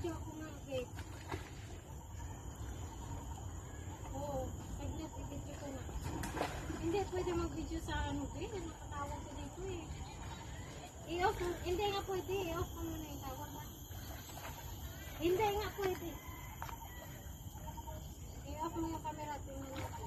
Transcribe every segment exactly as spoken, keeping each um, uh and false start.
Video ako ng gate. Oo, saglit, i-video ko na. Hindi, pwede mag-video sa ano ko eh. Nakatawag ko dito eh. I-off mo. Hindi nga pwede. I-off ko muna yung tawag ba? Hindi nga pwede. I-off mo yung camera. Tingnan natin.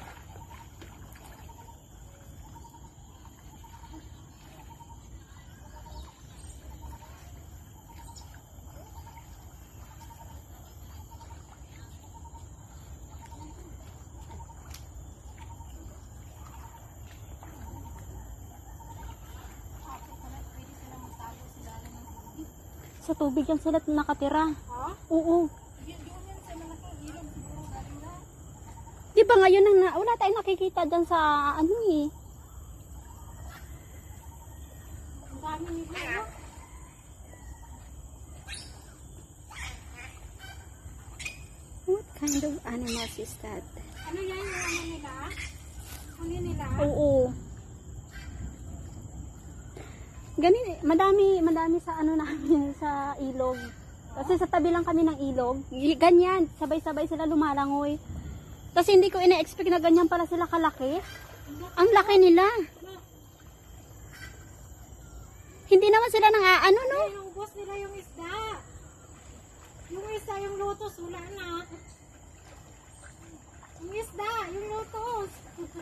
Sa tubig yan sila nakatira. Ha? Oo. Yun doon yan sa mga ilog siguro galing na. Di ba ngayon nang na, wala tayong nakikita dyan sa ano eh. Ang dami nila. No? What kind of animals is that? Ano yan yung ano nila? Ano nila? Oo. Ganun eh. Madami, madami sa ano namin sa ilog. Kasi sa tabi lang kami ng ilog. Y- Ganyan. Sabay-sabay sila lumalangoy. Kasi hindi ko ina-expect na ganyan pala sila kalaki. Ang laki nila. Hindi naman sila nang aano, no? Ay, naubos nila yung isda. Yung isda, yung lotus, wala na. Yung isda, yung lotus.